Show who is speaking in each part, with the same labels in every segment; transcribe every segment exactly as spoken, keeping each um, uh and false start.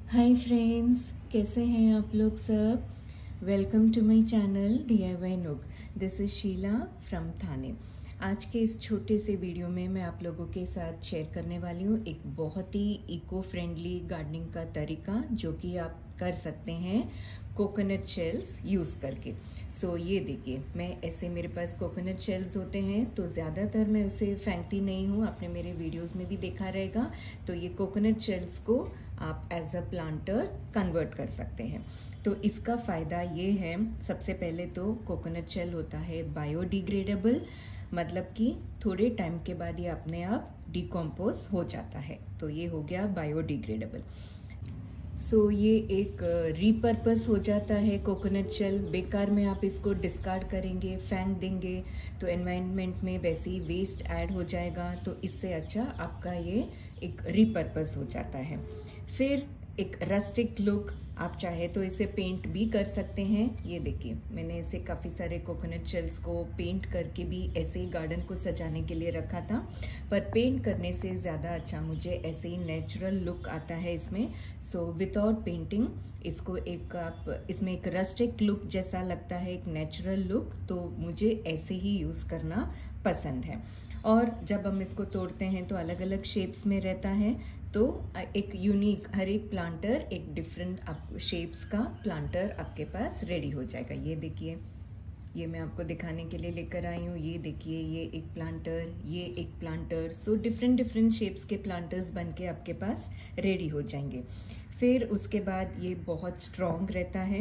Speaker 1: Hi friends, कैसे हैं आप लोग सब। Welcome to my channel D I Y nook. This is Sheela from Thane. आज के इस छोटे से वीडियो में मैं आप लोगों के साथ शेयर करने वाली हूँ एक बहुत ही इको फ्रेंडली गार्डनिंग का तरीका जो कि आप कर सकते हैं कोकोनट शेल्स यूज करके। सो so, ये देखिए, मैं ऐसे मेरे पास कोकोनट शेल्स होते हैं तो ज्यादातर मैं उसे फेंकती नहीं हूँ, आपने मेरे वीडियोस में भी देखा रहेगा। तो ये कोकोनट शेल्स को आप एज अ प्लांटर कन्वर्ट कर सकते हैं। तो इसका फायदा ये है, सबसे पहले तो कोकोनट शेल होता है बायोडिग्रेडेबल, मतलब कि थोड़े टाइम के बाद ये अपने आप डिकम्पोज हो जाता है। तो ये हो गया बायोडिग्रेडेबल। सो so, ये एक रीपर्पस हो जाता है कोकोनट शेल। बेकार में आप इसको डिस्कार्ड करेंगे, फेंक देंगे तो एनवायरनमेंट में वैसे ही वेस्ट ऐड हो जाएगा। तो इससे अच्छा आपका ये एक रीपर्पस हो जाता है। फिर एक रस्टिक लुक, आप चाहे तो इसे पेंट भी कर सकते हैं। ये देखिए, मैंने ऐसे काफी सारे कोकोनट शेल्स को पेंट करके भी ऐसे ही गार्डन को सजाने के लिए रखा था, पर पेंट करने से ज्यादा अच्छा मुझे ऐसे ही नेचुरल लुक आता है इसमें। सो विदाउट पेंटिंग इसको एक आप इसमें एक रस्टिक लुक जैसा लगता है, एक नेचुरल लुक, तो मुझे ऐसे ही यूज करना पसंद है। और जब हम इसको तोड़ते हैं तो अलग अलग शेप्स में रहता है, तो एक यूनिक, हर एक प्लांटर एक डिफरेंट शेप्स का प्लांटर आपके पास रेडी हो जाएगा। ये देखिए, ये मैं आपको दिखाने के लिए लेकर आई हूँ। ये देखिए, ये एक प्लांटर, ये एक planter. So different different shapes के प्लांटर्स बन के आपके पास रेडी हो जाएंगे। फिर उसके बाद ये बहुत स्ट्रॉन्ग रहता है,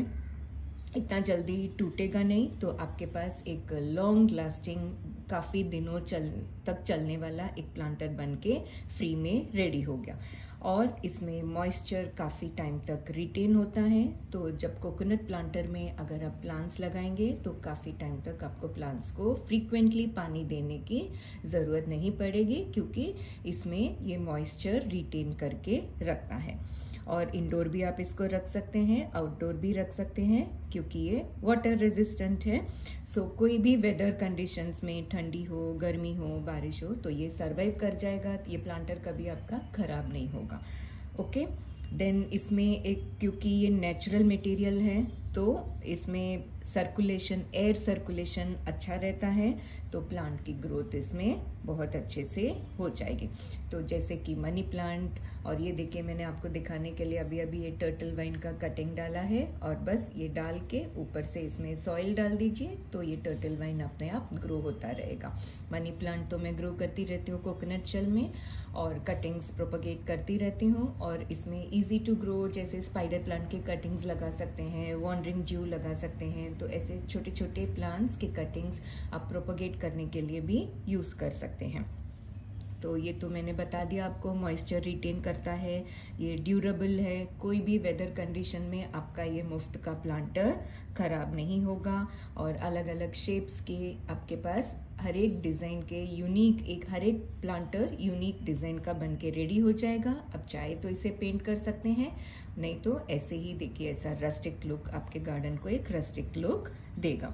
Speaker 1: इतना जल्दी टूटेगा नहीं। तो आपके पास एक लॉन्ग लास्टिंग, काफी दिनों चल तक चलने वाला एक प्लांटर बनके फ्री में रेडी हो गया। और इसमें मॉइस्चर काफी टाइम तक रिटेन होता है। तो जब कोकोनट प्लांटर में अगर आप प्लांट्स लगाएंगे तो काफी टाइम तक आपको प्लांट्स को फ्रीक्वेंटली पानी देने की जरूरत नहीं पड़ेगी, क्योंकि इसमें ये मॉइस्चर रिटेन करके रखता है। और इंडोर भी आप इसको रख सकते हैं, आउटडोर भी रख सकते हैं, क्योंकि ये वाटर रेजिस्टेंट है। सो कोई भी वेदर कंडीशंस में, ठंडी हो, गर्मी हो, बारिश हो, तो ये सरवाइव कर जाएगा। ये प्लांटर कभी आपका खराब नहीं होगा। ओके, देन इसमें एक, क्योंकि ये नेचुरल मटेरियल है तो इसमें सर्कुलेशन, एयर सर्कुलेशन अच्छा रहता है, तो प्लांट की ग्रोथ इसमें बहुत अच्छे से हो जाएगी। तो जैसे कि मनी प्लांट, और ये देखिए, मैंने आपको दिखाने के लिए अभी अभी ये टर्टल वाइन का कटिंग डाला है, और बस ये डाल के ऊपर से इसमें सॉइल डाल दीजिए तो ये टर्टल वाइन अपने आप ग्रो होता रहेगा। मनी प्लांट तो मैं ग्रो करती रहती हूँ कोकोनट शेल में, और कटिंग्स प्रोपगेट करती रहती हूँ। और इसमें इजी टू ग्रो, जैसे स्पाइडर प्लांट के कटिंग्स लगा सकते हैं, वॉन्डरिंग ज्यू लगा सकते हैं। तो ऐसे छोटे छोटे प्लांट्स के कटिंग्स आप प्रोपगेट करने के लिए भी यूज कर सकते हैं। तो ये तो मैंने बता दिया आपको, मॉइस्चर रिटेन करता है, ये ड्यूरेबल है, कोई भी वेदर कंडीशन में आपका ये मुफ्त का प्लांटर खराब नहीं होगा। और अलग अलग शेप्स के आपके पास हर एक डिजाइन के यूनिक, एक हर एक प्लांटर यूनिक डिजाइन का बन के रेडी हो जाएगा। अब चाहे तो इसे पेंट कर सकते हैं, नहीं तो ऐसे ही देखिए, ऐसा रस्टिक लुक आपके गार्डन को एक रस्टिक लुक देगा।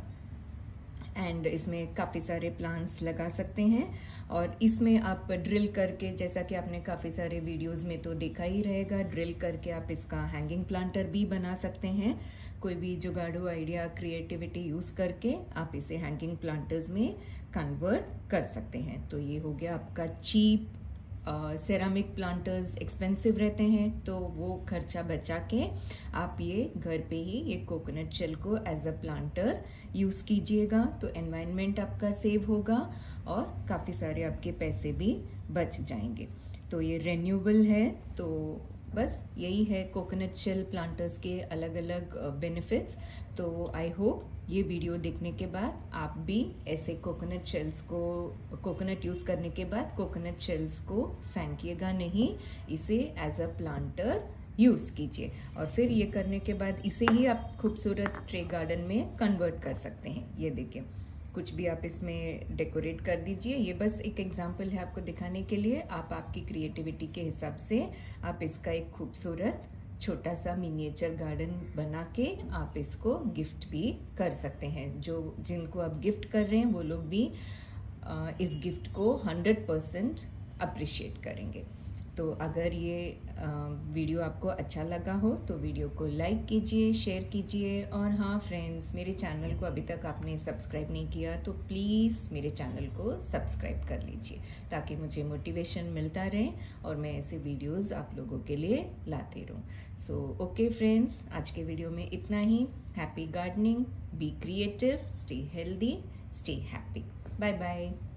Speaker 1: एंड इसमें काफी सारे प्लांट्स लगा सकते हैं। और इसमें आप ड्रिल करके, जैसा कि आपने काफी सारे वीडियोस में तो देखा ही रहेगा, ड्रिल करके आप इसका हैंगिंग प्लांटर भी बना सकते हैं। कोई भी जुगाड़ू आइडिया, क्रिएटिविटी यूज करके आप इसे हैंगिंग प्लांटर्स में कन्वर्ट कर सकते हैं। तो ये हो गया आपका चीप। सेरामिक प्लांटर्स एक्सपेंसिव रहते हैं, तो वो खर्चा बचा के आप ये घर पे ही ये कोकोनट शेल को एज अ प्लांटर यूज कीजिएगा। तो एनवायरनमेंट आपका सेव होगा और काफी सारे आपके पैसे भी बच जाएंगे। तो ये रिन्यूएबल है। तो बस यही है कोकोनट शेल प्लांटर्स के अलग अलग बेनिफिट्स। तो आई होप ये वीडियो देखने के बाद आप भी ऐसे कोकोनट शेल्स को, कोकोनट यूज करने के बाद कोकोनट शेल्स को फेंकिएगा नहीं, इसे एज अ प्लांटर यूज कीजिए। और फिर ये करने के बाद इसे ही आप खूबसूरत ट्रे गार्डन में कन्वर्ट कर सकते हैं। ये देखिए, कुछ भी आप इसमें डेकोरेट कर दीजिए। ये बस एक एग्जांपल है आपको दिखाने के लिए। आप आपकी क्रिएटिविटी के हिसाब से आप इसका एक खूबसूरत छोटा सा मिनिएचर गार्डन बना के आप इसको गिफ्ट भी कर सकते हैं। जो जिनको आप गिफ्ट कर रहे हैं वो लोग भी इस गिफ्ट को हंड्रेड परसेंट अप्रिशिएट करेंगे। तो अगर ये आ, वीडियो आपको अच्छा लगा हो तो वीडियो को लाइक कीजिए, शेयर कीजिए। और हाँ फ्रेंड्स, मेरे चैनल को अभी तक आपने सब्सक्राइब नहीं किया तो प्लीज़ मेरे चैनल को सब्सक्राइब कर लीजिए, ताकि मुझे मोटिवेशन मिलता रहे और मैं ऐसे वीडियोस आप लोगों के लिए लाते रहूँ। सो ओके फ्रेंड्स, आज के वीडियो में इतना ही। Happy gardening, be creative, stay healthy, stay happy. Bye bye.